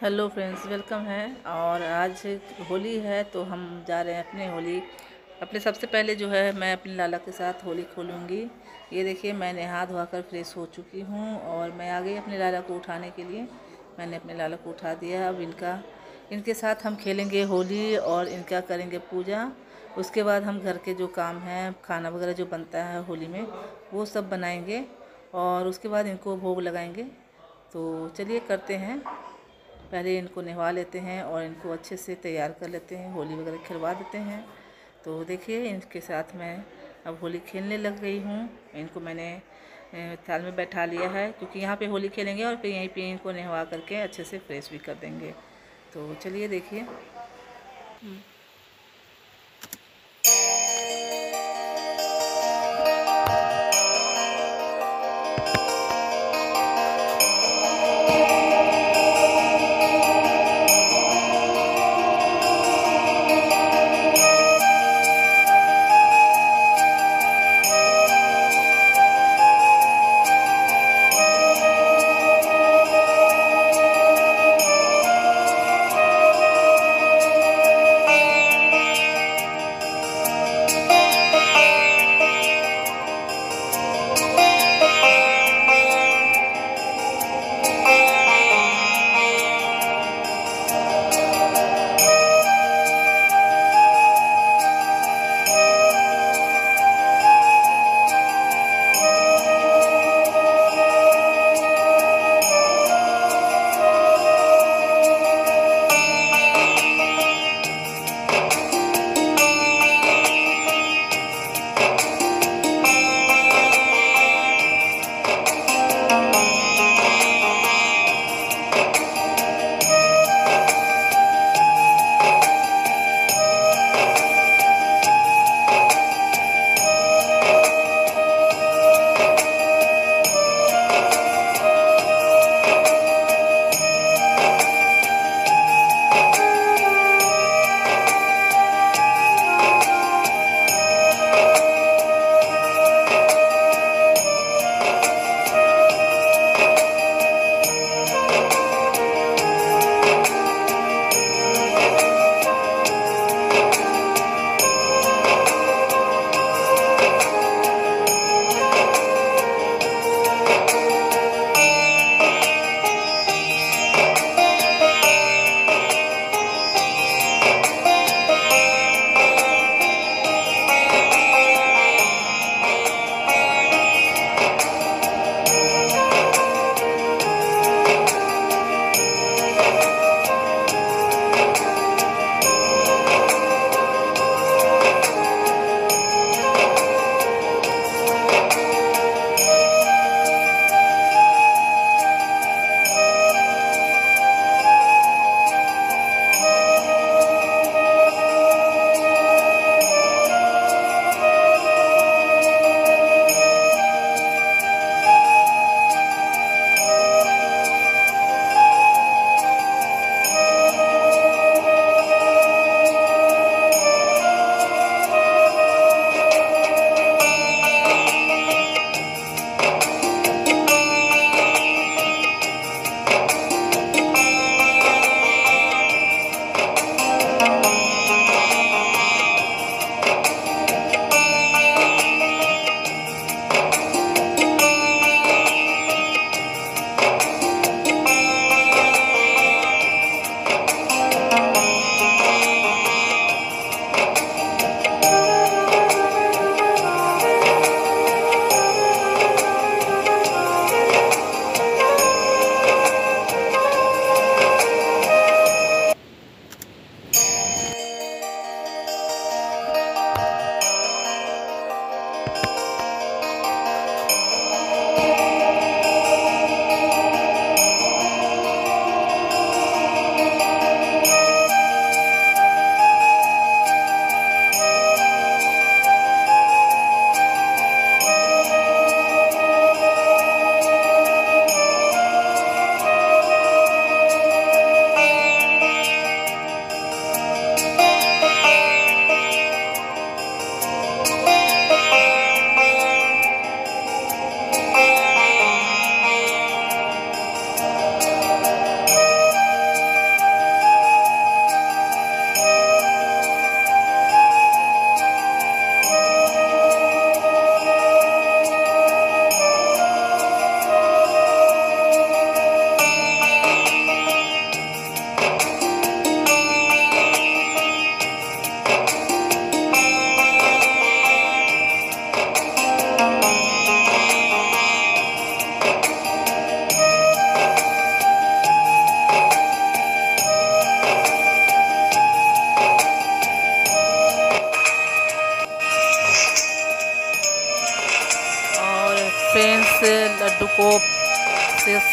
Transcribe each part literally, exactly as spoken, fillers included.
Hello friends, welcome है। और आज होली है तो हम जा रहे हैं अपने होली अपने सबसे पहले जो है मैं अपने लाला के साथ होली खोलूँगी। ये देखिए, मैं नहा धोआ कर फ्रेश हो चुकी हूँ और मैं आ गई अपने लाला को उठाने के लिए। मैंने अपने लाला को उठा दिया। अब इनका इनके साथ हम खेलेंगे होली और इनका करेंगे पूजा। उसके बाद हम घर के जो काम हैं, खाना वगैरह जो बनता है होली में, वो सब बनाएंगे और उसके बाद इनको भोग लगाएंगे। तो चलिए करते हैं। पहले इनको नहवा लेते हैं और इनको अच्छे से तैयार कर लेते हैं, होली वगैरह खिलवा देते हैं। तो देखिए, इनके साथ मैं अब होली खेलने लग गई हूँ। इनको मैंने थाल में बैठा लिया है क्योंकि यहाँ पे होली खेलेंगे और फिर यहीं पे इनको नहवा करके अच्छे से फ्रेश भी कर देंगे। तो चलिए देखिए।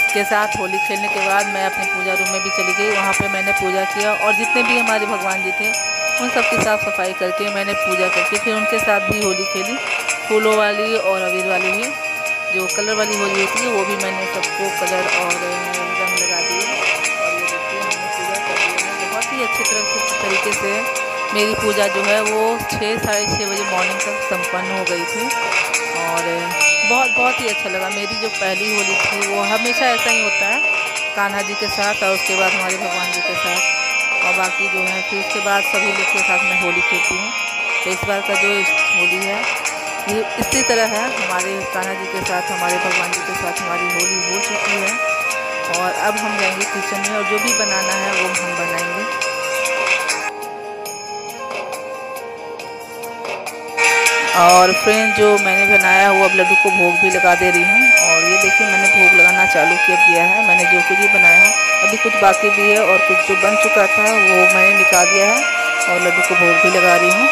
के साथ होली खेलने के बाद मैं अपने पूजा रूम में भी चली गई। वहाँ पे मैंने पूजा किया और जितने भी हमारे भगवान जी थे उन सब की साफ़ सफाई करके मैंने पूजा करके फिर उनके साथ भी होली खेली, फूलों वाली और अबीर वाली भी। जो कलर वाली होली होती है वो भी मैंने सबको कलर और रंग लगा दिए। और ये देखिए हमने पूजा कर दी है बहुत ही अच्छी तरह से तरीके से। मेरी पूजा जो है वो छः साढ़े छः बजे मॉर्निंग तक संपन्न हो गई थी और बहुत बहुत ही अच्छा लगा। मेरी जो पहली होली थी वो हमेशा ऐसा ही होता है, कान्हा जी के साथ और उसके बाद हमारे भगवान जी के साथ, और बाकी जो है फिर उसके बाद सभी लोग के साथ मैं होली खेलती हूँ। तो इस बार का जो होली है ये इसी तरह है, हमारे कान्हा जी के साथ हमारे भगवान जी के साथ हमारी होली हो चुकी है। और अब हम जाएंगे किचन में और जो भी बनाना है वो हम बनाएंगे। और फ्रेंड जो मैंने बनाया वो अब लड्डू को भोग भी लगा दे रही हूँ। और ये देखिए मैंने भोग लगाना चालू कर दिया है। मैंने जो कुछ भी बनाया है अभी कुछ बाकी भी है और कुछ जो बन चुका था वो मैंने निकाल दिया है और लड्डू को भोग भी लगा रही हूँ।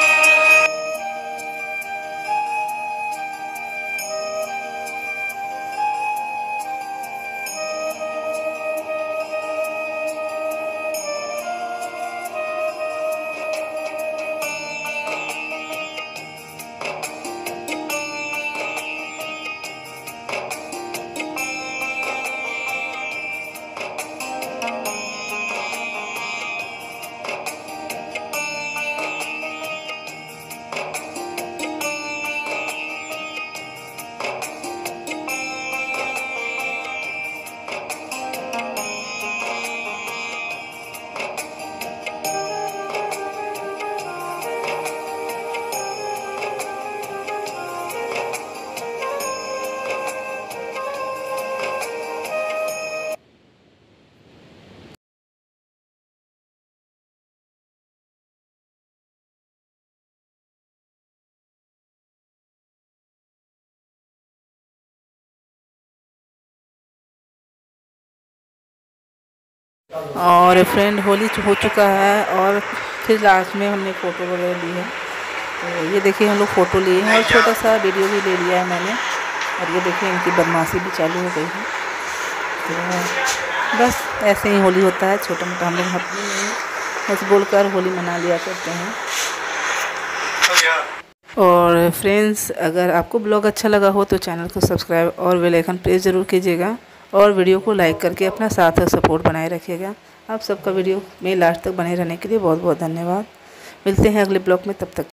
और फ्रेंड होली हो चुका है और फिर लास्ट में हमने फ़ोटो वगैरह ली है। तो ये देखिए हम लोग फ़ोटो लिए हैं और छोटा सा वीडियो भी ले लिया है मैंने। और ये देखिए इनकी बदमाशी भी चालू हो गई है। तो बस ऐसे ही होली होता है, छोटा मोटा हम लोग अपने में बस बोलकर होली मना लिया करते हैं। और फ्रेंड्स अगर आपको ब्लॉग अच्छा लगा हो तो चैनल को सब्सक्राइब और बेल आइकन प्रेस ज़रूर कीजिएगा और वीडियो को लाइक करके अपना साथ और सपोर्ट बनाए रखिएगा। आप सबका वीडियो में लास्ट तक बने रहने के लिए बहुत बहुत धन्यवाद। मिलते हैं अगले ब्लॉग में, तब तक